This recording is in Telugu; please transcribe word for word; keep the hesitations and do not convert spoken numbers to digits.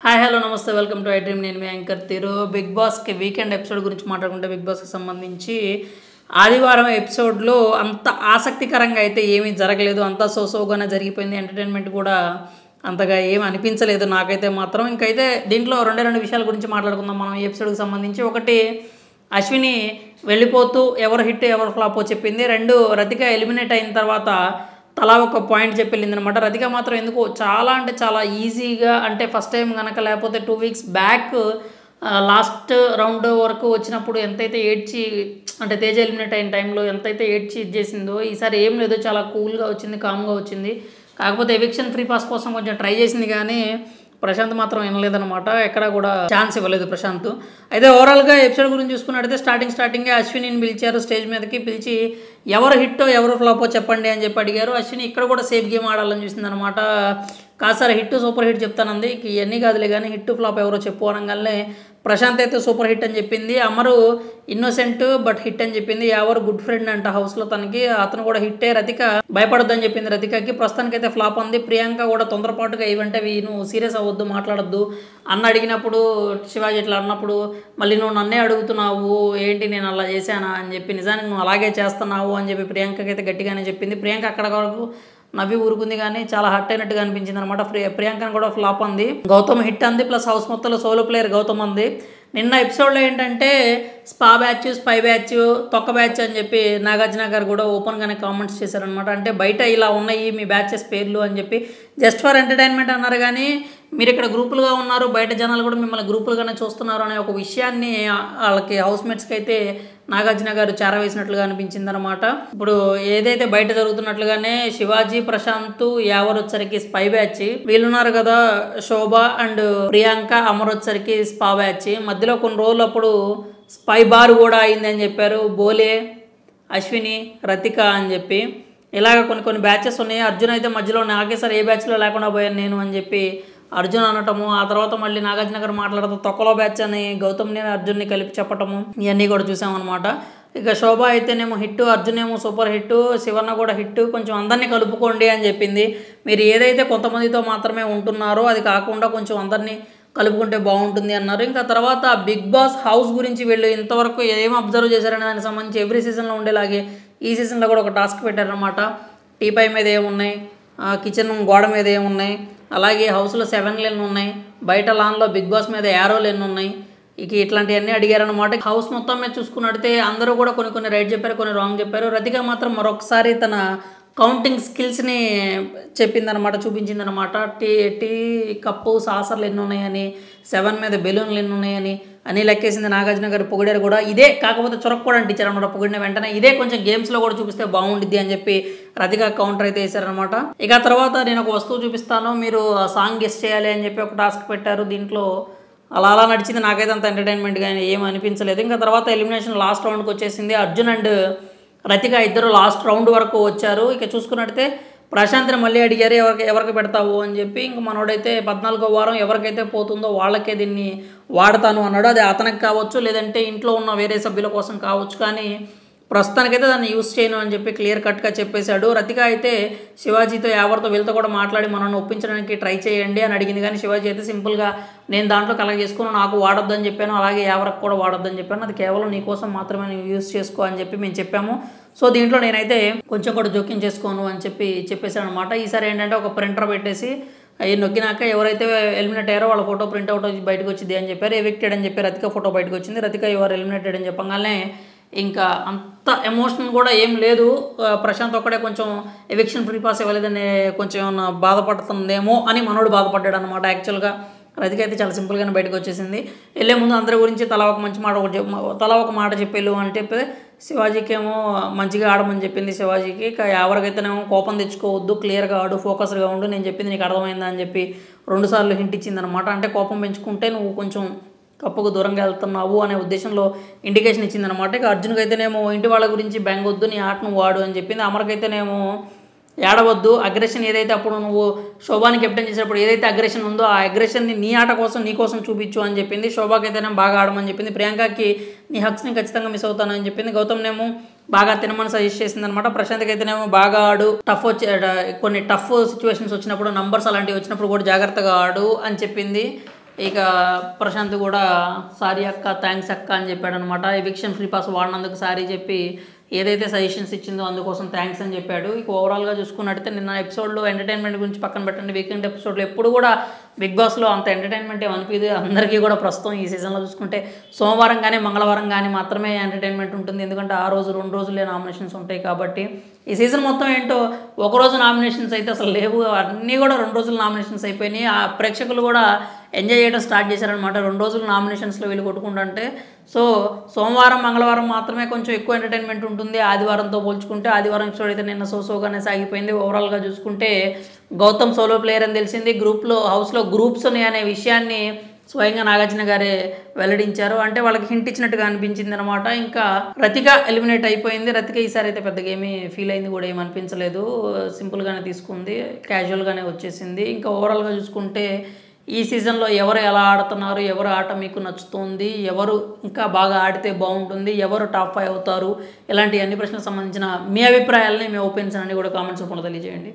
హాయ్ హలో నమస్తే వెల్కమ్ టు ఐ డ్రీమ్. నేను మీ యాంకర్ తీరు. బిగ్ బాస్కి వీకెండ్ ఎపిసోడ్ గురించి మాట్లాడుకుంటే బిగ్ బాస్కి సంబంధించి ఆదివారం ఎపిసోడ్లో అంత ఆసక్తికరంగా అయితే ఏమీ జరగలేదు. అంతా సోసోగానే జరిగిపోయింది. ఎంటర్టైన్మెంట్ కూడా అంతగా ఏమి అనిపించలేదు నాకైతే మాత్రం. ఇంకైతే దీంట్లో రెండే రెండు విషయాల గురించి మాట్లాడుకుందాం మనం ఈ ఎపిసోడ్కి సంబంధించి. ఒకటి, అశ్విని వెళ్ళిపోతూ ఎవరు హిట్ ఎవరు ఫ్లాపో చెప్పింది. రెండు, రతిక ఎలిమినేట్ అయిన తర్వాత తలా ఒక పాయింట్ చెప్పి వెళ్ళింది అనమాట. రతిక మాత్రం ఎందుకు చాలా అంటే చాలా ఈజీగా, అంటే ఫస్ట్ టైం కనుక లేకపోతే two weeks back last round వరకు వచ్చినప్పుడు ఎంతైతే ఏడ్చి, అంటే తేజ ఎలిమినేట్ అయిన టైంలో ఎంతైతే ఏడ్చి ఇది చేసిందో, ఈసారి ఏం లేదు, చాలా కూల్గా వచ్చింది, కామ్గా వచ్చింది. కాకపోతే ఎవిక్షన్ ఫ్రీ పాస్ కోసం కొంచెం ట్రై చేసింది, కానీ ప్రశాంత్ మాత్రం వినలేదనమాట. ఎక్కడ కూడా ఛాన్స్ ఇవ్వలేదు ప్రశాంత్. అయితే ఓవరాల్గా ఎపిసోడ్ గురించి చూసుకున్నట్టయితే స్టార్టింగ్ స్టార్టింగే అశ్వినిని పిలిచారు స్టేజ్ మీదకి. పిలిచి ఎవరు హిట్టో ఎవరు ఫ్లాపో చెప్పండి అని చెప్పి అడిగారు. అశ్విని ఇక్కడ కూడా సేఫ్ గేమ్ ఆడాలని చూసింది అనమాట. కాదు సార్, హిట్ సూపర్ హిట్ చెప్తానంది, ఇవన్నీ కాదులే కానీ హిట్ ఫ్లాప్ ఎవరో చెప్పు అనగానే ప్రశాంత్ అయితే సూపర్ హిట్ అని చెప్పింది. అమరు ఇన్నోసెంట్ బట్ హిట్ అని చెప్పింది. ఎవరు గుడ్ ఫ్రెండ్ అంట హౌస్లో తనకి, అతను కూడా హిట్టే. రతిక భయపడొద్దని చెప్పింది రతికకి. ప్రస్తుతానికి అయితే ఫ్లాప్ ఉంది. ప్రియాంక కూడా తొందరపాటుగా ఇవంటే నువ్వు సీరియస్ అవ్వద్దు, మాట్లాడొద్దు అన్న అడిగినప్పుడు, శివాజీ ఇట్లా అన్నప్పుడు మళ్ళీ నువ్వు నన్నే అడుగుతున్నావు ఏంటి, నేను అలా చేశానా అని చెప్పి, నిజానికి నువ్వు అలాగే చేస్తున్నావు అని చెప్పి ప్రియాంకకి అయితే గట్టిగానే చెప్పింది. ప్రియాంక అక్కడ వరకు నవ్వి ఊరుకుంది, కానీ చాలా హర్ట్ అయినట్టుగా అనిపించింది అనమాట. ప్రియాంకను కూడా ఫ్లాప్ అంది. గౌతమ్ హిట్ అంది, ప్లస్ హౌస్ మొత్తంలో సోలో ప్లేయర్ గౌతమ్ అంది. నిన్న ఎపిసోడ్లో ఏంటంటే స్పా బ్యాచ్, స్పై బ్యాచ్, తొక్క బ్యాచ్ అని చెప్పి నాగార్జున గారు కూడా ఓపెన్గానే కామెంట్స్ చేశారనమాట. అంటే బయట ఇలా ఉన్నాయి మీ బ్యాచెస్ పేర్లు అని చెప్పి, జస్ట్ ఫర్ ఎంటర్టైన్మెంట్ అన్నారు, కానీ మీరు ఇక్కడ గ్రూపులుగా ఉన్నారు, బయట జనాలు కూడా మిమ్మల్ని గ్రూపులుగానే చూస్తున్నారు అనే ఒక విషయాన్ని వాళ్ళకి హౌస్మేట్స్కి అయితే నాగార్జున గారు చేరవేసినట్లుగా అనిపించింది అనమాట. ఇప్పుడు ఏదైతే బయట జరుగుతున్నట్లుగానే శివాజీ, ప్రశాంత్, యావర్ వచ్చరికి స్పై బ్యాచ్, వీళ్ళున్నారు కదా శోభ అండ్ ప్రియాంక, అమర్ వచ్చరికి స్పా బ్యాచ్. మధ్యలో కొన్ని రోజులు అప్పుడు స్పై బార్ కూడా అయింది అని చెప్పారు. బోలే, అశ్విని, రతిక అని చెప్పి ఇలాగ కొన్ని కొన్ని బ్యాచెస్ ఉన్నాయి. అర్జున్ అయితే మధ్యలో నాకే సార్ ఏ బ్యాచ్లో లేకుండా పోయాను నేను అని చెప్పి అర్జున్ అనటము, ఆ తర్వాత మళ్ళీ నాగార్జున గారు మాట్లాడుతూ తొక్కలో బ్యాచ్ అని గౌతమ్ని అర్జున్ని కలిపి చెప్పటము, ఇవన్నీ కూడా చూసామన్నమాట. ఇక శోభ అయితేనేమో హిట్, అర్జున్ ఏమో సూపర్ హిట్, శివన్న కూడా హిట్, కొంచెం అందరినీ కలుపుకోండి అని చెప్పింది. మీరు ఏదైతే కొంతమందితో మాత్రమే ఉంటున్నారో అది కాకుండా కొంచెం అందరినీ కలుపుకుంటే బాగుంటుంది అన్నారు. ఇంకా తర్వాత బిగ్ బాస్ హౌస్ గురించి వీళ్ళు ఇంతవరకు ఏం అబ్జర్వ్ చేశారనే దానికి సంబంధించి ఎవ్రీ సీజన్లో ఉండేలాగే ఈ సీజన్లో కూడా ఒక టాస్క్ పెట్టారనమాట. టీపై మీద ఏమున్నాయి, కిచెన్ గోడ మీద ఏమున్నాయి, అలాగే హౌస్లో సెవెన్లు ఎన్ని ఉన్నాయి, బయట లాన్లో బిగ్ బాస్ మీద యారోలు ఎన్ని ఉన్నాయి, ఇక ఇట్లాంటివన్నీ అడిగారనమాట. హౌస్ మొత్తం మీద చూసుకున్నట్టయితే అందరూ కూడా కొన్ని కొన్ని రైట్ చెప్పారు, కొన్ని రాంగ్ చెప్పారు. రతిక మాత్రం మరొకసారి తన కౌంటింగ్ స్కిల్స్ని చెప్పిందనమాట, చూపించిందనమాట. టీ టీ కప్పు సాసర్లు ఎన్ని ఉన్నాయని, సెవెన్ మీద బెలూన్లు ఎన్ని ఉన్నాయని అని లెక్కేసింది. నాగార్జున గారు పొగిడారు కూడా. ఇదే కాకపోతే చొరక కూడా అంటించారు అనమాట పొగిడిన వెంటనే. ఇదే కొంచెం గేమ్స్లో కూడా చూపిస్తే బాగుండిద్ది అని చెప్పి రతిక కౌంటర్ అయితే వేశారనమాట. ఇక తర్వాత నేను ఒక వస్తువు చూపిస్తాను, మీరు సాంగ్ గెస్ట్ చేయాలి అని చెప్పి ఒక టాస్క్ పెట్టారు. దీంట్లో అలా అలా నడిచింది. నాకైతే అంత ఎంటర్టైన్మెంట్గా ఏం అనిపించలేదు. ఇంకా తర్వాత ఎలిమినేషన్ లాస్ట్ రౌండ్కి వచ్చేసింది. అర్జున్ అండ్ రతిక ఇద్దరు లాస్ట్ రౌండ్ వరకు వచ్చారు. ఇక చూసుకున్నట్టయితే ప్రశాంత్ని మళ్ళీ అడిగారు ఎవరికి ఎవరికి పెడతావు అని చెప్పి. ఇంక మనోడైతే పద్నాలుగో వారం ఎవరికైతే పోతుందో వాళ్ళకే దీన్ని వాడతాను అన్నాడు. అది అతనికి కావచ్చు, లేదంటే ఇంట్లో ఉన్న వేరే సభ్యుల కోసం కావచ్చు, కానీ ప్రస్తుతానికైతే దాన్ని యూస్ చేయను అని చెప్పి క్లియర్ కట్గా చెప్పేశాడు. రతిక అయితే శివాజీతో ఎవరితో వీళ్ళతో కూడా మాట్లాడి మనల్ని ఒప్పించడానికి ట్రై చేయండి అని అడిగింది, కానీ శివాజీ అయితే సింపుల్గా నేను దాంట్లో కలెక్ట్ చేసుకుని నాకు వాడొద్దని చెప్పాను, అలాగే ఎవరికి కూడా వాడొద్దని చెప్పాను, అది కేవలం నీ కోసం మాత్రమే నేను యూస్ చేసుకో అని చెప్పి మేము చెప్పాము. సో దీంట్లో నేనైతే కొంచెం కూడా జోక్యం చేసుకోను అని చెప్పి చెప్పేశాను అనమాట. ఈసారి ఏంటంటే ఒక ప్రింటర్ పెట్టేసి అవి నొక్కినాక ఎవరైతే ఎలిమినేట్ అయ్యారో వాళ్ళ ఫోటో ప్రింట్అవుట్ బయటకు వచ్చింది అని చెప్పారు. ఎవిక్టెడ్ అని చెప్పి రతిక ఫోటో బయటకు వచ్చింది. రతిక ఎవరు ఎలిమినేటెడ్ అని చెప్పగానే ఇంకా అంత ఎమోషన్ కూడా ఏం లేదు. ప్రశాంత్ ఒక్కడే కొంచెం ఎవిక్షన్ ఫ్రీ పాస్ ఇవ్వలేదని కొంచెం ఏమన్నా బాధపడుతుందేమో అని మనోడు బాధపడ్డాడు అనమాట. యాక్చువల్గా రతిక అయితే చాలా సింపుల్గానే బయటకు వచ్చేసింది. వెళ్ళే ముందు అందరి గురించి తలా ఒక మంచి మాట ఒకటి తలా ఒక మాట చెప్పేళ్ళు అని చెప్పి శివాజీకి ఏమో మంచిగా ఆడమని చెప్పింది. శివాజీకి ఎవరికైతేనేమో కోపం తెచ్చుకోవద్దు, క్లియర్గా ఆడు, ఫోకస్గా ఉండు, నేను చెప్పింది నీకు అర్థమైందా అని చెప్పి రెండుసార్లు హింట్ ఇచ్చింది అనమాట. అంటే కోపం పెంచుకుంటే నువ్వు కొంచెం కప్పుకు దూరంగా వెళ్తున్నావు అనే ఉద్దేశంలో ఇండికేషన్ ఇచ్చిందనమాట. ఇక అర్జున్కి అయితేనేమో ఇంటి వాళ్ళ గురించి బెంగొద్దు, నీ ఆటను వాడు అని చెప్పింది. అమర్కైతేనేమో ఏడవద్దు, అగ్రెషన్ ఏదైతే అప్పుడు నువ్వు శోభాని కెప్టెన్ చేసేటప్పుడు ఏదైతే అగ్రెషన్ ఉందో ఆ అగ్రెషన్ని నీ ఆట కోసం నీ కోసం చూపించు అని చెప్పింది. శోభాకైతేనే బాగా ఆడమని చెప్పింది. ప్రియాంకకి నీ హక్స్ని ఖచ్చితంగా మిస్ అవుతానని చెప్పింది. గౌతమ్నేమో బాగా తినమని సజెస్ట్ చేసింది అనమాట. ప్రశాంత్కి అయితేనేమో బాగా ఆడు, టఫ్ వచ్చే కొన్ని టఫ్ సిచ్యువేషన్స్ వచ్చినప్పుడు, నంబర్స్ అలాంటివి వచ్చినప్పుడు కూడా జాగ్రత్తగా ఆడు అని చెప్పింది. ఇక ప్రశాంత్ కూడా సారీ అక్క, థ్యాంక్స్ అక్క అని చెప్పాడు అనమాట. ఎవిక్షన్ ఫ్రీ పాస్ వాడినందుకు సారీ చెప్పి ఏదైతే సజెషన్స్ ఇచ్చిందో అందుకోసం థ్యాంక్స్ అని చెప్పాడు. ఇక ఓవరాల్గా చూసుకున్నట్టయితే నిన్న ఎపిసోడ్లో ఎంటర్టైన్మెంట్ గురించి పక్కన పెట్టండి, వీకెండ్ ఎపిసోడ్లో ఎప్పుడు కూడా బిగ్ బాస్లో అంత ఎంటర్టైన్మెంట్ ఏమనిపించదు అందరికీ కూడా. ప్రస్తుతం ఈ సీజన్లో చూసుకుంటే సోమవారం కానీ మంగళవారం కానీ మాత్రమే ఎంటర్టైన్మెంట్ ఉంటుంది, ఎందుకంటే ఆ రోజు రెండు రోజులే నామినేషన్స్ ఉంటాయి కాబట్టి. ఈ సీజన్ మొత్తం ఏంటో ఒకరోజు నామినేషన్స్ అయితే అసలు లేవు, అన్నీ కూడా రెండు రోజులు నామినేషన్స్ అయిపోయినాయి. ఆ ప్రేక్షకులు కూడా ఎంజాయ్ చేయడం స్టార్ట్ చేశారనమాట రెండు రోజులు నామినేషన్స్లో వీళ్ళు కొట్టుకుంటుంటే. సో సోమవారం మంగళవారం మాత్రమే కొంచెం ఎక్కువ ఎంటర్టైన్మెంట్ ఉంటుంది ఆదివారంతో పోల్చుకుంటే. ఆదివారం ఎపిసోడ్ అయితే నిన్న సోసోగానే సాగిపోయింది. ఓవరాల్గా చూసుకుంటే గౌతమ్ సోలో ప్లేయర్ అని తెలిసింది. గ్రూప్లో హౌస్లో గ్రూప్స్ ఉన్నాయి అనే విషయాన్ని స్వయంగా నాగార్జున గారే వెల్లడించారు. అంటే వాళ్ళకి హింట్ ఇచ్చినట్టుగా అనిపించింది అనమాట. ఇంకా రతిక ఎలిమినేట్ అయిపోయింది. రతిక ఈసారి అయితే పెద్దగా ఏమీ ఫీల్ అయింది కూడా, ఏమి అనిపించలేదు, సింపుల్గానే తీసుకుంది, క్యాజువల్గానే వచ్చేసింది. ఇంకా ఓవరాల్గా చూసుకుంటే ఈ సీజన్లో ఎవరు ఎలా ఆడుతున్నారు, ఎవరు ఆట మీకు నచ్చుతుంది, ఎవరు ఇంకా బాగా ఆడితే బాగుంటుంది, ఎవరు టాప్ ఫైవ్ అవుతారు, ఇలాంటి అన్ని ప్రశ్నలకు సంబంధించిన మీ అభిప్రాయాలని, మీ ఒపీనియన్స్ అన్ని కూడా కామెంట్స్ రూపంలో తెలియజేయండి.